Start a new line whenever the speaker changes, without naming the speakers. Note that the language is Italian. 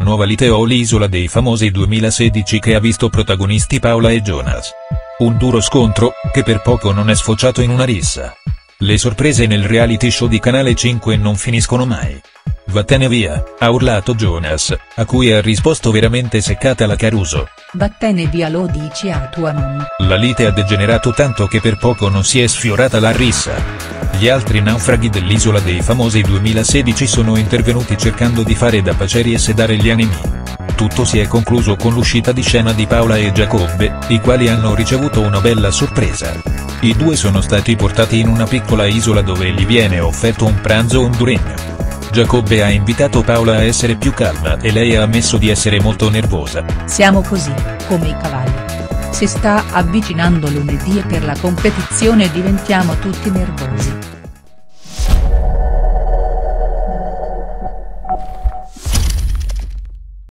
Nuova lite all'Isola dei Famosi 2016 che ha visto protagonisti Paola e Jonas. Un duro scontro, che per poco non è sfociato in una rissa. Le sorprese nel reality show di Canale 5 non finiscono mai. Vattene via, ha urlato Jonas, a cui ha risposto veramente seccata la Caruso.
Vattene via, lo dici a tua mamma.
La lite ha degenerato tanto che per poco non si è sfiorata la rissa. Gli altri naufraghi dell'Isola dei Famosi 2016 sono intervenuti cercando di fare da paceri e sedare gli animi. Tutto si è concluso con l'uscita di scena di Paola e Giacobbe, i quali hanno ricevuto una bella sorpresa. I due sono stati portati in una piccola isola dove gli viene offerto un pranzo honduregno. Giacobbe ha invitato Paola a essere più calma e lei ha ammesso di essere molto nervosa.
Siamo così, come i cavalli. Si sta avvicinando lunedì e per la competizione diventiamo tutti nervosi.